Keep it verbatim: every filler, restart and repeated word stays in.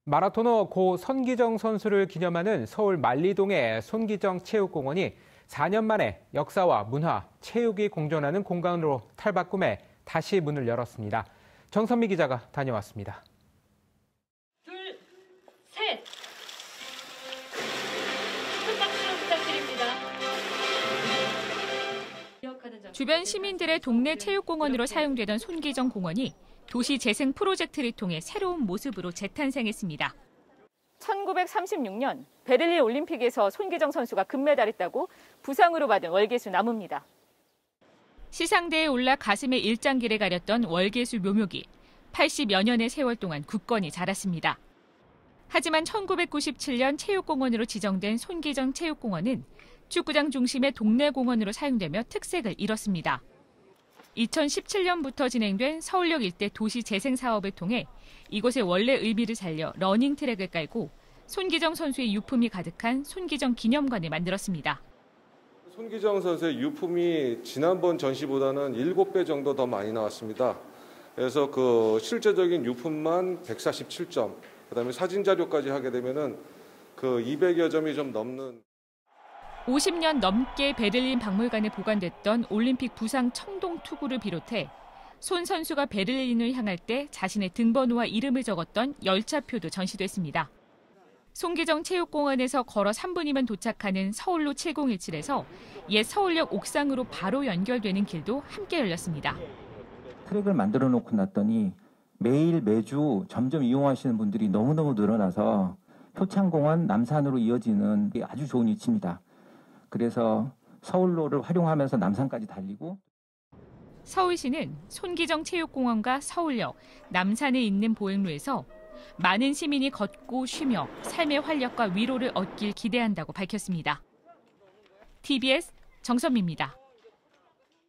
마라토너 고 손기정 선수를 기념하는 서울 만리동의 손기정 체육공원이 사 년 만에 역사와 문화, 체육이 공존하는 공간으로 탈바꿈해 다시 문을 열었습니다. 정선미 기자가 다녀왔습니다. 둘, 셋! 큰 박수 부탁드립니다. 주변 시민들의 동네 체육공원으로 사용되던 손기정 공원이 도시 재생 프로젝트를 통해 새로운 모습으로 재탄생했습니다. 천구백삼십육 년 베를린 올림픽에서 손기정 선수가 금메달을 따고 부상으로 받은 월계수 나무입니다. 시상대에 올라 가슴에 일장기를 가렸던 월계수 묘목이 팔십여 년의 세월 동안 굳건히 자랐습니다. 하지만 천구백구십칠 년 체육공원으로 지정된 손기정 체육공원은 축구장 중심의 동네 공원으로 사용되며 특색을 잃었습니다. 이천십칠 년부터 진행된 서울역 일대 도시 재생 사업을 통해 이곳의 원래 의미를 살려 러닝트랙을 깔고 손기정 선수의 유품이 가득한 손기정 기념관을 만들었습니다. 손기정 선수의 유품이 지난번 전시보다는 일곱 배 정도 더 많이 나왔습니다. 그래서 그 실제적인 유품만 백사십칠 점, 그다음에 사진 자료까지 하게 되면은 그 이백여 점이 좀 넘는. 오십 년 넘게 베를린 박물관에 보관됐던 올림픽 부상 청동 투구를 비롯해 손 선수가 베를린을 향할 때 자신의 등번호와 이름을 적었던 열차표도 전시됐습니다. 손기정 체육공원에서 걸어 삼 분이면 도착하는 서울로 칠공일칠에서 옛 서울역 옥상으로 바로 연결되는 길도 함께 열렸습니다. 트랙을 만들어 놓고 났더니 매일 매주 점점 이용하시는 분들이 너무너무 늘어나서 효창공원 남산으로 이어지는 아주 좋은 위치입니다. 그래서 서울로를 활용하면서 남산까지 달리고. 서울시는 손기정 체육공원과 서울역, 남산에 있는 보행로에서 많은 시민이 걷고 쉬며 삶의 활력과 위로를 얻길 기대한다고 밝혔습니다. 티비에스 정선미입니다.